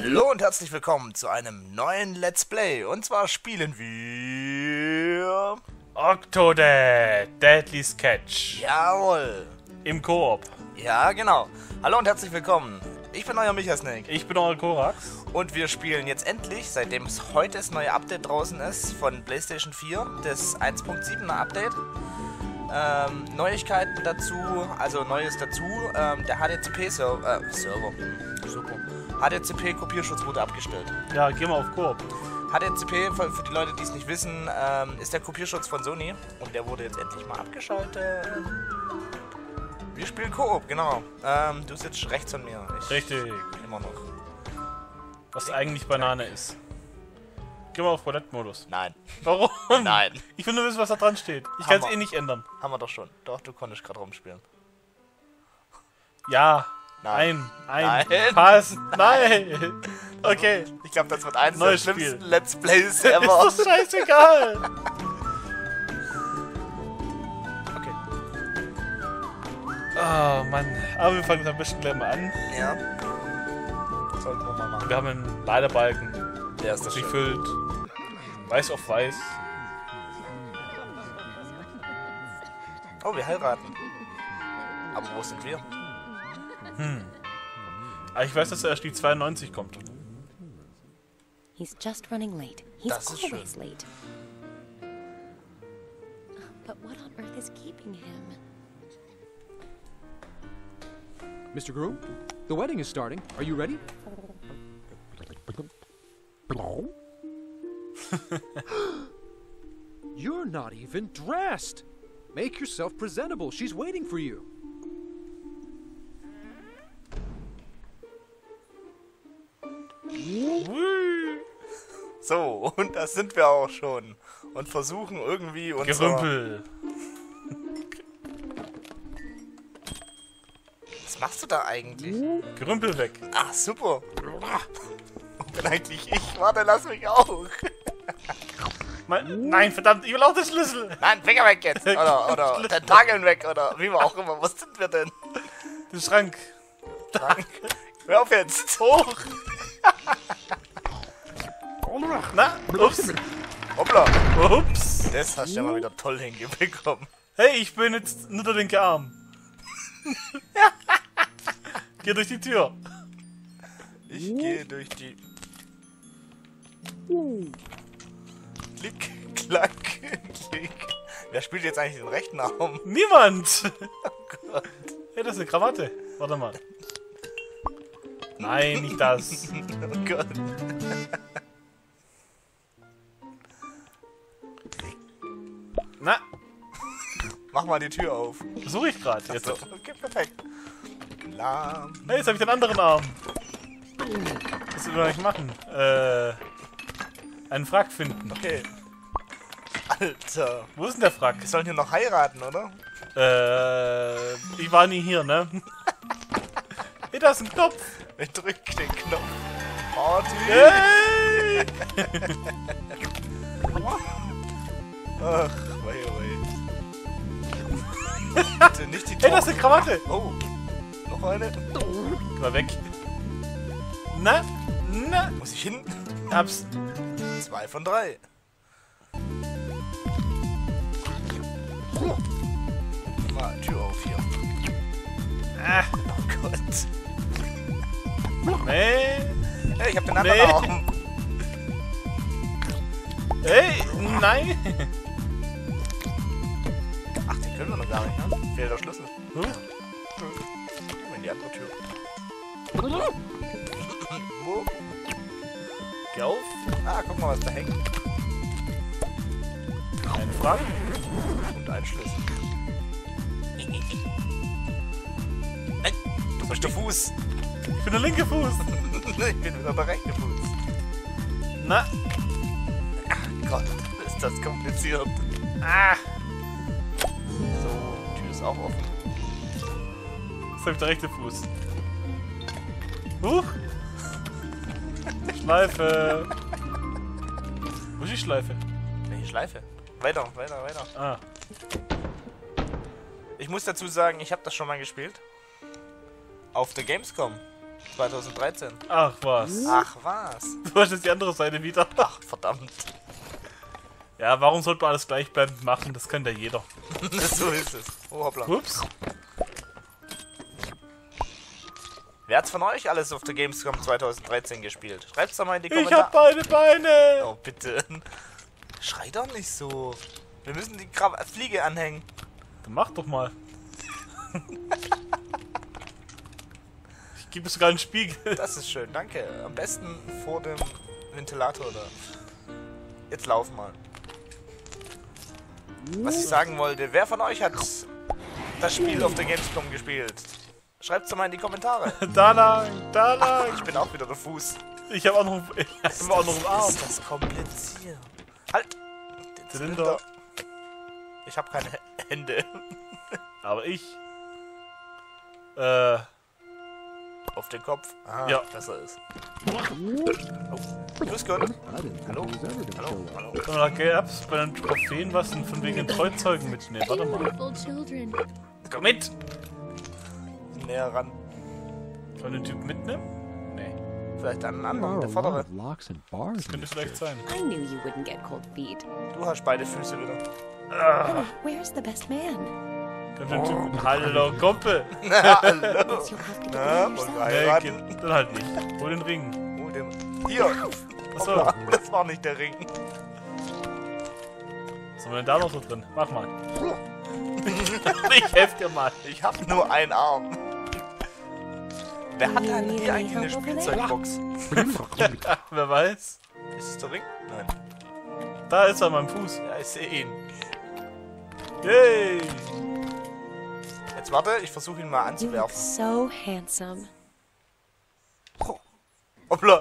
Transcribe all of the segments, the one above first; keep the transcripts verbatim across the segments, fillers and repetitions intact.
Hallo und herzlich willkommen zu einem neuen Let's Play. Und zwar spielen wir... Octodad, Deadly's Catch. Jawohl. Im Koop. Ja, genau. Hallo und herzlich willkommen. Ich bin euer Michasnake. Ich bin euer Korax. Und wir spielen jetzt endlich, seitdem es heute das neue Update draußen ist, von PlayStation vier, das eins Punkt siebener Update. Ähm, Neuigkeiten dazu, also Neues dazu, ähm, der H D C P-Server, äh, Server, super, H D C P-Kopierschutz wurde abgestellt. Ja, gehen wir auf Koop. H D C P, für, für die Leute, die es nicht wissen, ähm, ist der Kopierschutz von Sony und der wurde jetzt endlich mal abgeschaltet. Wir spielen Koop, genau. Ähm, du sitzt rechts von mir. Ich Richtig. Immer noch. Was eigentlich Banane ist. Gehen wir auf Roulette-Modus. Nein. Warum? Nein. Ich will nur wissen, was da dran steht. Ich kann es Hammer. eh nicht ändern. Haben wir doch schon. Doch, du konntest gerade rumspielen. Ja. Nein. Ein. Ein. Nein. Passt. Nein. Okay. Ich glaube, das wird eins Neues der schlimmsten Spiel. Let's Plays Ist ever. doch scheißegal. Okay. Oh Mann. Aber wir fangen am besten gleich mal an. Ja. Sollten wir mal machen. Wir haben einen Ladebalken. Der ist das Sich schön. füllt. Weiß auf weiß. Oh, wir heiraten. Aber wo sind wir? Hm. Aber ich weiß, dass erst die zweiundneunzig kommt. He's just running late. He's Das ist always schön. late. But what on earth is keeping him? Mister Groom, the wedding is starting. Are you ready? You're not even dressed. Make yourself presentable. She's waiting for you. So, und das sind wir auch schon. Und versuchen irgendwie unser... Gerümpel. Was machst du da eigentlich? Gerümpel weg. Ach, super. Wo bin eigentlich ich? Warte, lass mich auch. Mein, nein, verdammt, ich will auch den Schlüssel. Nein, Finger weg jetzt. Oder, oder Tentakeln weg. Oder wie auch immer. Was sind wir denn? Den Schrank. Frank, hör auf jetzt. Hoch. Na, ups. Hoppla. Ups. Das hast du ja mal wieder toll hingebekommen. Hey, ich bin jetzt nur der linke Arm. Geh durch die Tür. Ich gehe durch die... Klick, klack, klick. Wer spielt jetzt eigentlich den rechten Arm? Niemand. Oh Gott. Hey, das ist eine Krawatte. Warte mal. Nein, nicht das. Oh Gott. Na, Mach mal die Tür auf. versuche ich gerade. Jetzt. So, okay, perfekt. Lahm. Hey, jetzt habe ich den anderen Arm. Was will ich machen? Äh, einen Frack finden. Okay. Alter. Wo ist denn der Frack? Wir sollen hier noch heiraten, oder? Äh, ich war nie hier, ne? Hey, da ist ein Knopf. Ich drück den Knopf. Party. Hey! Ach, wei, wei. Bitte nicht die Hey, Tür. da ist eine Krawatte. Oh. Noch eine. Geh mal weg. Na, na. Muss ich hin? Hab's. Zwei von drei. Mal Tür auf hier. Ah, Oh Gott. nee. Hey, ich hab den anderen Nee. Arm. Hey, nein. Ach, den können wir noch gar nicht, ne? Fehlt der Schlüssel. Huh? Gehen wir in die andere Tür. Wo? Geh auf. Ah, guck mal, was da hängt. Ein Frack. Und ein Schlüssel. Nein, du bist der Fuß. Ich bin der linke Fuß. Ich bin wieder der rechte Fuß. Na. Gott, ist das kompliziert. Ah. So, die Tür ist auch offen. Jetzt hab ich der rechte Fuß. Huch. Schleife. Wo ist die Schleife? Welche Schleife? Weiter, weiter, weiter. Ah. Ich muss dazu sagen, ich habe das schon mal gespielt. Auf der Gamescom. zweitausenddreizehn. Ach was. Ach was. Du hast jetzt die andere Seite wieder. Ach, verdammt. Ja, warum sollte man alles gleichbleibend machen? Das kann ja jeder. So ist es. Oh, hoppla. Ups. Wer hat's von euch alles auf der Gamescom zweitausenddreizehn gespielt? Schreibt's doch mal in die Ich hab Kommentare. beide Beine. Oh, bitte. Schrei doch nicht so. Wir müssen die Gra Fliege anhängen. Dann mach doch mal. Ich gebe sogar einen Spiegel. Das ist schön, danke. Am besten vor dem Ventilator da. Jetzt lauf mal. Was ich sagen wollte, wer von euch hat das Spiel auf der Gamescom gespielt? Schreibt's doch mal in die Kommentare. Da lang, da lang. Ich bin auch wieder der Fuß. Ich habe auch noch, ich hab auch noch einen Arm. Ist das kompliziert? Halt! Den Zylinder. Ich habe keine Hände. Aber ich. Äh. Auf den Kopf. Ah, Ja. besser ist. Oh. Grüß Gott. Hallo. Hallo. Hallo. Und da gab's bei den Trophäen was denn von wegen den Treuzeugen mitnehmen. Warte mal. Beautiful children. Komm mit! Näher ran. Kann den Typ mitnehmen? Nee. Vielleicht einen There anderen, are der a lot vordere. of locks and bars in Könnte this vielleicht sein. I knew you wouldn't get cold feet. Du hast beide Füße wieder. Oh, where's the best man? Könnte den Typ. Hallo, Kumpel! Na, hallo. Guess you'll have to get Na, there wollen wir yourself. Nee, heiraten? geht dann halt nicht. Hol den Ring. Oh, den. Hier. Achso. Hoppla, das war nicht der Ring. Was haben wir denn da noch so drin? Mach mal. Ich helf dir mal. Ich hab nur einen Arm. Wer hat denn hier eigentlich eine Spielzeugbox? Wer weiß? Ist es der Ring? Nein. Da ist er an meinem Fuß. Ja, ich sehe ihn. Yay! Jetzt warte, ich versuche ihn mal You look anzuwerfen. so handsome. Hoppla.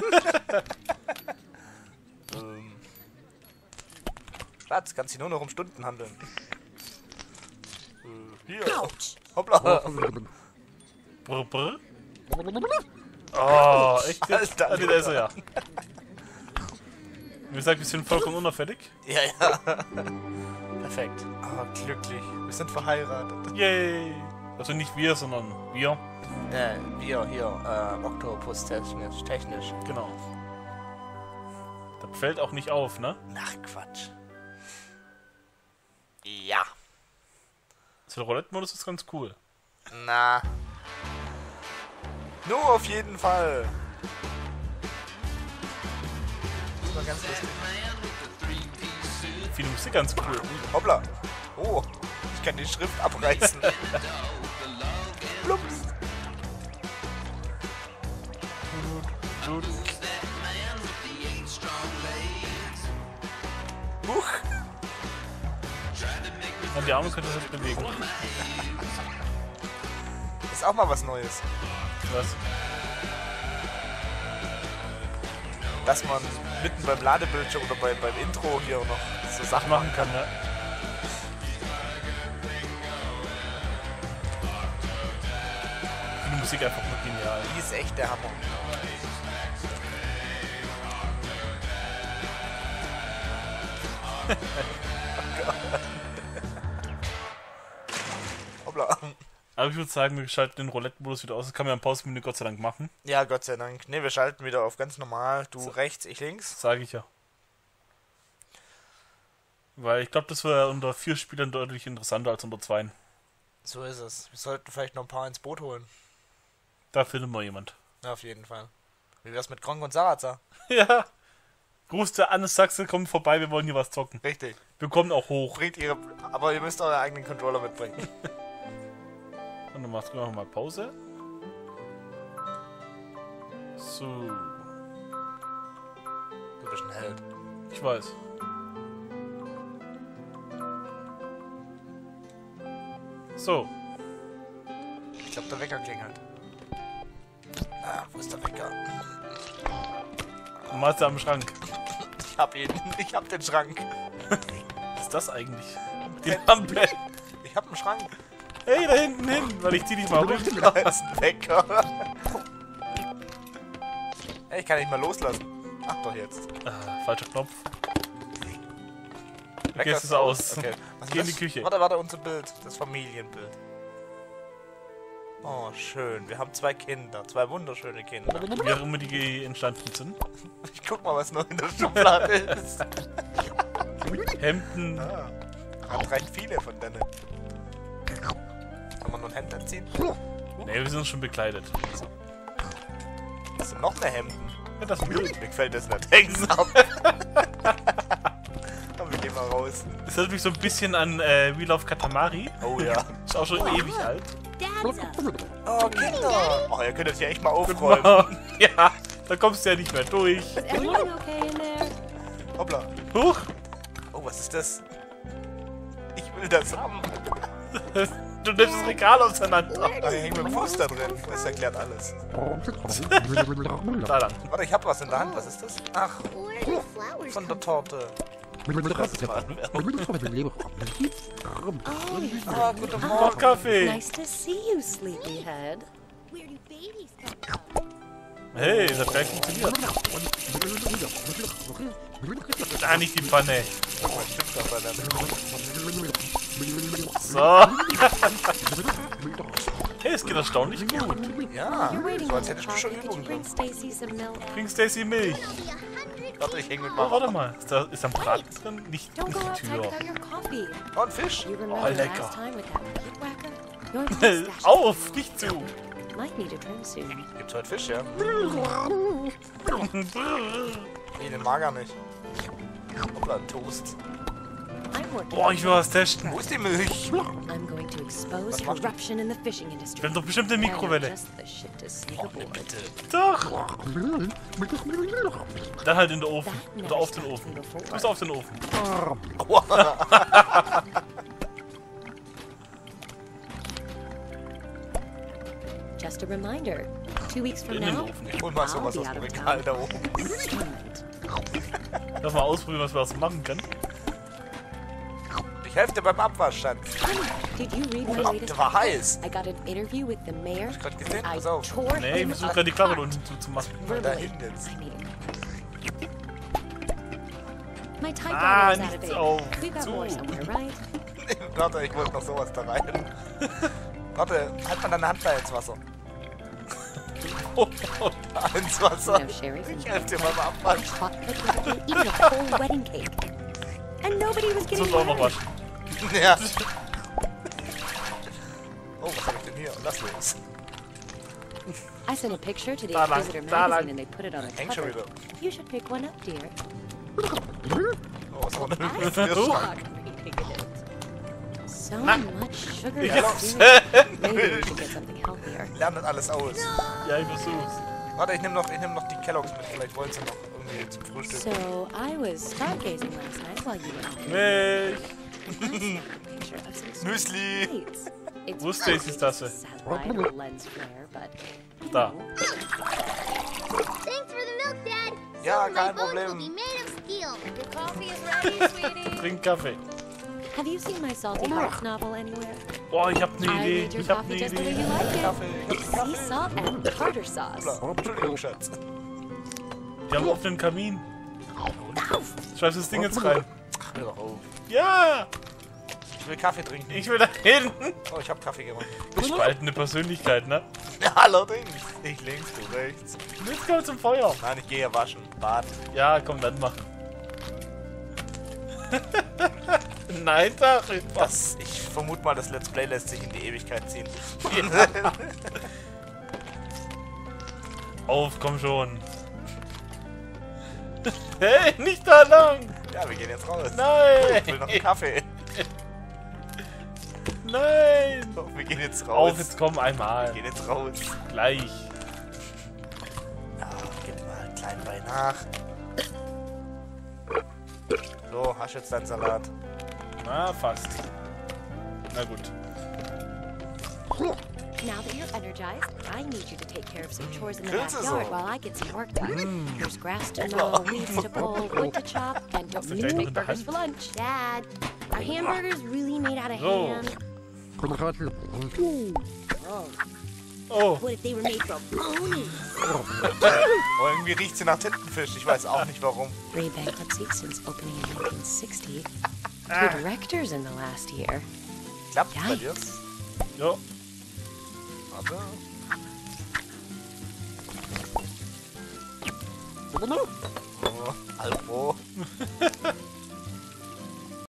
ähm. Schatz, kannst dich nur noch um Stunden handeln. Äh, hier. Hoppla. Brr, brr. Oh, echt? Alter, Jetzt? Ah, nee, da ist er ja. Wie gesagt, wir sind vollkommen unauffällig. Ja, ja. Perfekt. Ah, glücklich. Wir sind verheiratet. Yay! Also nicht wir, sondern wir. Äh, wir hier, äh, Oktopus technisch, technisch. Genau. Das fällt auch nicht auf, ne? Ach, Quatsch. Ja. So der Roulette-Modus ist ganz cool. Na. Nur auf jeden Fall. Das war ganz lustig. Ich finde die Musik ganz cool. Hoppla. Oh, ich kann die Schrift abreißen. Plups. Huch. Und die Arme können sich bewegen. Ist auch mal was Neues. Was? Dass man mitten beim Ladebildschirm oder bei, beim Intro hier noch so Sachen Machen kann, ja. Ich finde die Musik einfach nur genial. Die ist echt der Hammer. Hoppla. Aber ich würde sagen, wir schalten den Roulette-Modus wieder aus. Das kann man ja im Pausenmenü Gott sei Dank machen. Ja, Gott sei Dank. Ne, wir schalten wieder auf ganz normal. Du rechts, ich links. Sage ich ja. Weil ich glaube, das wäre unter vier Spielern deutlich interessanter als unter zwei. So ist es. Wir sollten vielleicht noch ein paar ins Boot holen. Da findet man jemand. Ja, auf jeden Fall. Wie wär's mit Gronk und Sarazar? Ja. Gruß der Anne Sachse, kommt vorbei, wir wollen hier was zocken. Richtig. Wir kommen auch hoch. Bringt ihre. Aber ihr müsst euren eigenen Controller mitbringen. Und dann machst du noch mal Pause. So. Du bist ein Held. Ich weiß. So. Ich glaube, der Wecker klingelt. Ah, wo ist der Wecker? Du malst ja am Schrank. Ich hab ihn. Ich hab den Schrank. Was ist das eigentlich? Die Lampe. Ich hab einen Schrank. Hey, da hinten hin, weil ich zieh dich mal runter. Da ist ein Wecker. Ey, ich kann nicht mal loslassen. Ach doch jetzt. Ah, falscher Knopf. Wecker gehst es aus. Okay. Was Geh in ist die das? Küche. Warte, warte, unser Bild. Das Familienbild. Oh, schön. Wir haben zwei Kinder. Zwei wunderschöne Kinder. Wie auch immer die entstanden sind. Ich guck mal, was noch in der Schublade ist. Hemden. Ah, hat recht viele von denen. Kann man nur ein Hemd anziehen? Ne, wir sind schon bekleidet. Das sind noch mehr Hemden. Ja, das ist blöd. Mir gefällt das nicht. Häng's ab. Komm, wir gehen mal raus. Das erinnert mich so ein bisschen an äh, Wheel of Katamari. Oh ja. Ist auch schon ewig alt. Dad's up. Oh, Kinder. Oh, ihr könnt das hier echt mal aufräumen. Ja, da kommst du ja nicht mehr durch. Is everything okay in there? Hoppla. Huch! Oh, was ist das? Ich will das haben. Du nimmst das Regal auseinander. Da hängt mit dem Fuß da drin. Das erklärt alles. Da lang. Warte, ich hab was in der Hand. Was ist das? Ach, Where do flowers von der come Torte. Oh, Ah, guten Oh, Morgen. Kaffee. nice to see you, sleepyhead. from? Where do babies come from? Hey, das hat gleich funktioniert. Ah, nicht die Pfanne. Was stimmt doch bei der So. Hey, es geht erstaunlich gut. Ja, You're waiting so on als the hättest du schon coffee. Could you Übung bring drin. Stacy some milk? Bring Stacy Milch. Be a hundred. Warte, ich häng mit Oh, Mama. warte mal. Ist da, ist da ein Braten drin? Nicht, Don't nicht go die outside Tür. without your coffee. Oh, ein Fisch. You remember Oh, lecker. last time with that pit whacker? Your mustache Auf, nicht zu. might need a trim soon. Gibt's heute Fisch, ja? Nee, den mag er nicht. Hoppla, ein Toast. I'm working. Boah, ich will was testen. Wo ist die Milch? I'm going to expose Was macht die? corruption in the fishing Ich industry. will doch bestimmt eine And I'm Mikrowelle. just the shit to sneak Oh, aboard. bitte. Doch. Dann halt in den Ofen. That Oder never auf den stopped Ofen. me Du before. musst auf den Ofen. Just a reminder. Two weeks from In den now, Ofen. Ich hol mal I'll sowas be aus out dem of Regal da town. oben. Experiment. Lass mal ausprobieren, was wir das machen können. Ich helfe dir beim Abwasch, Schatz. Honey, did you read my Oh, latest der war article? heiß. I got an interview with the mayor. Hab ich grad gesehen, I pass auf. tore Nee, ich him versuche gerade die Klappe da apart. unten zuzumachen. Mal da Verbally. hin jetzt. I mean, my typewriter Ah, is out of nichts date. auf. We've got more Zu. somewhere, right? Warte, ich wollte noch sowas da rein. Warte, halt mal deine Hand da ins Wasser. Oh, oh. Da ins Wasser. No sherry from Ich helfe dir beim Abwasch. hot cooked and eating a whole wedding cake. And nobody was Das getting muss auch noch married. waschen. Ja. Oh, was hab ich denn hier? Lass los. I sent a picture to the Da lang, Inquisitor da lang. magazine and they put it on a Häng schon cover. wieder. You should pick one up, dear. Oh, was war denn I das für ein Schrank? suck reading it. So much sugar. Ich and hab's. sweet. Maybe we should get something healthier. Lern das alles aus. Ja, ich versuch's. Warte, ich nehme noch, ich nehm noch die Kelloggs mit. Vielleicht wollen sie noch irgendwie zum Frühstück. So I was stargazing last night while you were out. Milch. Picture of some Müsli. sweets. It's Wo ist Stacy's Tasse? satellite or lens flare, but Da. Thanks for the milk, Dad. Ja, Soon kein my bones will Problem. be made of steel. your coffee is ready, sweetie. Trink Kaffee. Have you seen my Salty Heart novel anywhere? Boah, ich hab ne I Idee. made your Ich hab coffee ne just the way Idee. you like it. Kaffee. Sea salt and tartar sauce. Hoppla. Entschuldigung, Schatz. Wir haben offenen Kamin. Schreib das Ding jetzt rein. Ach, hör doch auf. Ja! Ich will Kaffee trinken. Ich will da hinten. Oh, ich hab Kaffee gemacht. Gespaltene Persönlichkeit, ne? Ja, allerdings. Ich links, du rechts. Jetzt kommt zum Feuer. Nein, ich gehe ja waschen. Bad. Ja, komm, dann machen. Nein, Darin. Das, ich vermute mal, das Let's Play lässt sich in die Ewigkeit ziehen. Auf, komm schon. Hey, nicht da lang. Ja, wir gehen jetzt raus. Nein. Ich will noch einen Kaffee. Nein. So, wir gehen jetzt raus. Auf, jetzt komm einmal. Wir gehen jetzt raus. Gleich. Ja, gib mal einen kleinen Bein nach. So, hast jetzt deinen Salat. Na, fast. Na gut. Now that you're energized, I need you to take care of some chores in the Grillst du backyard so? while I get some work done. There's grass to mow, weeds to pull, wood to chop, and don't gleich need to noch make in der burgers Hand? for lunch. Dad, are hamburgers really made out of So. ham? Oh, What if they were made from ponies? Oh, irgendwie riecht sie nach Tintenfisch. Ich weiß auch nicht warum. Three bankruptcies since opening in nineteen sixty. Ah. Two directors in the last year. Klappt bei dir? Yikes. ja. Warte. Oh, hallo.